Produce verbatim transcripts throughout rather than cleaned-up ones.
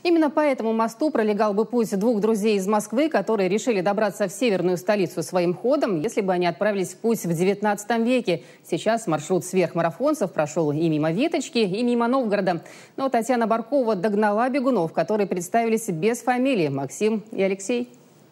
Именно по этому мосту пролегал бы путь двух друзей из Москвы, которые решили добраться в северную столицу своим ходом, если бы они отправились в путь в девятнадцатом веке. Сейчас маршрут сверхмарафонцев прошел и мимо Виточки, и мимо Новгорода. Но Татьяна Баркова догнала бегунов, которые представились без фамилии – Максим и Алексей.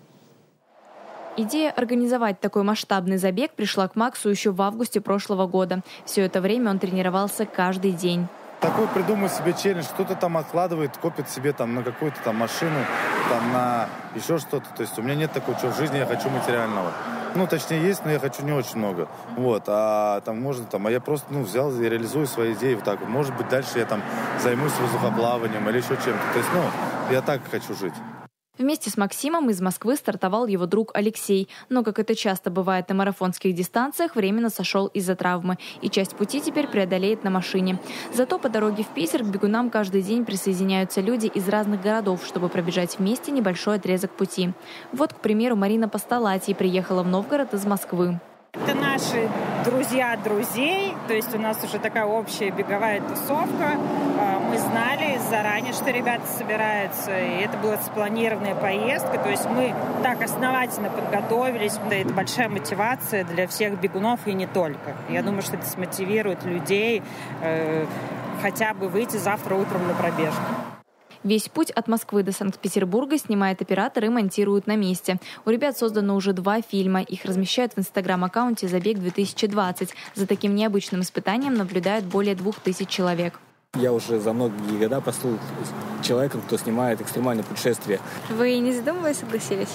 Идея организовать такой масштабный забег пришла к Максу еще в августе прошлого года. Все это время он тренировался каждый день. Такой придумай себе челлендж, кто-то там откладывает, копит себе там на какую-то там машину, там на еще что-то. То есть у меня нет такого, что в жизни я хочу материального. Ну, точнее, есть, но я хочу не очень много. Вот, а там можно там, а я просто, ну, взял и реализую свои идеи вот так вот. Может быть, дальше я там займусь воздухоплаванием или еще чем-то. То есть, ну, я так хочу жить. Вместе с Максимом из Москвы стартовал его друг Алексей. Но, как это часто бывает на марафонских дистанциях, временно сошел из-за травмы. И часть пути теперь преодолеет на машине. Зато по дороге в Питер к бегунам каждый день присоединяются люди из разных городов, чтобы пробежать вместе небольшой отрезок пути. Вот, к примеру, Марина Постолатий приехала в Новгород из Москвы. Это наши друзья друзей, то есть у нас уже такая общая беговая тусовка. Мы знали заранее, что ребята собираются, и это была спланированная поездка. То есть мы так основательно подготовились, да, это большая мотивация для всех бегунов и не только. Я думаю, что это смотивирует людей э, хотя бы выйти завтра утром на пробежку. Весь путь от Москвы до Санкт-Петербурга снимает оператор и монтирует на месте. У ребят создано уже два фильма. Их размещают в инстаграм-аккаунте «Забег две тысячи двадцать». За таким необычным испытанием наблюдают более двух тысяч человек. Я уже за многие года послужил человеком, кто снимает экстремальные путешествия. Вы не задумываясь согласились?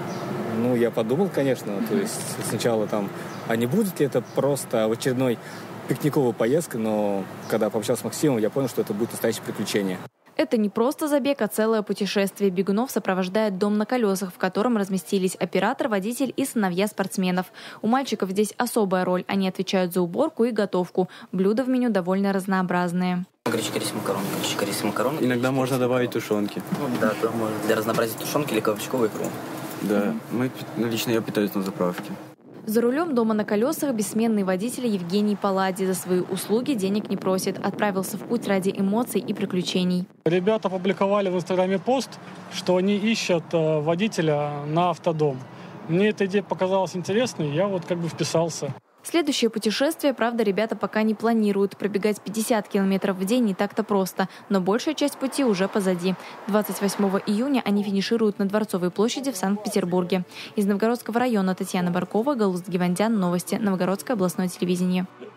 Ну, я подумал, конечно. То есть сначала там, а не будет ли это просто в очередной пикниковой поездкой, но когда пообщался с Максимом, я понял, что это будет настоящее приключение. Это не просто забег, а целое путешествие. Бегунов сопровождает дом на колесах, в котором разместились оператор, водитель и сыновья спортсменов. У мальчиков здесь особая роль. Они отвечают за уборку и готовку. Блюда в меню довольно разнообразные. Гречка, рис, макароны, гречка, рис, макароны. Иногда гречка, можно рис, добавить макароны. тушенки. Ну, да, то можно для разнообразия тушенки или кабачковую икру. Да, mm-hmm. мы, ну, лично я питаюсь на заправке. За рулем дома на колесах бессменный водитель Евгений Паллади. За свои услуги денег не просит. Отправился в путь ради эмоций и приключений. Ребята опубликовали в Инстаграме пост, что они ищут водителя на автодом. Мне эта идея показалась интересной, я вот как бы вписался. Следующее путешествие, правда, ребята пока не планируют. Пробегать пятьдесят километров в день не так-то просто, но большая часть пути уже позади. двадцать восьмого июня они финишируют на Дворцовой площади в Санкт-Петербурге. Из Новгородского района Татьяна Баркова, Галуст Гивандян, новости, Новгородское областное телевидение.